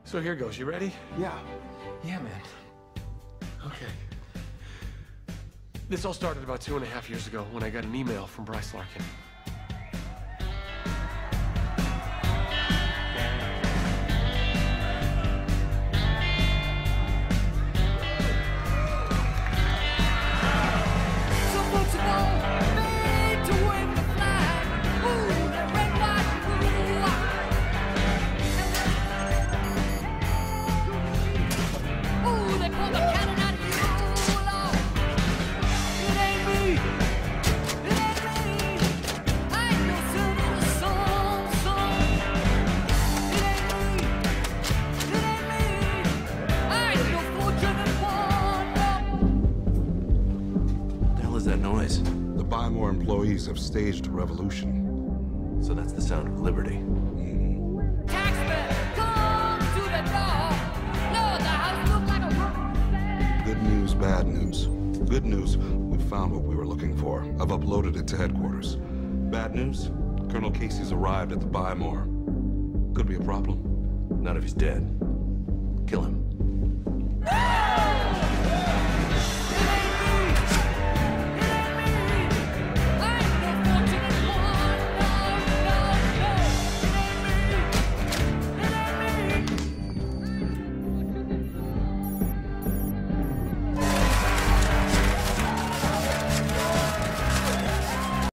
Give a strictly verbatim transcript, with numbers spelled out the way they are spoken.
So here goes. You ready? Yeah. Yeah, man. Okay. This all started about two and a half years ago when I got an email from Bryce Larkin. That noise. The Buy More employees have staged a revolution. So that's the sound of liberty. Mm-hmm. Taxman, come to the door. No, the house looks like a... Good news, bad news. Good news, we found what we were looking for. I've uploaded it to headquarters. Bad news, Colonel Casey's arrived at the Buy More. Could be a problem. Not if he's dead. Kill him.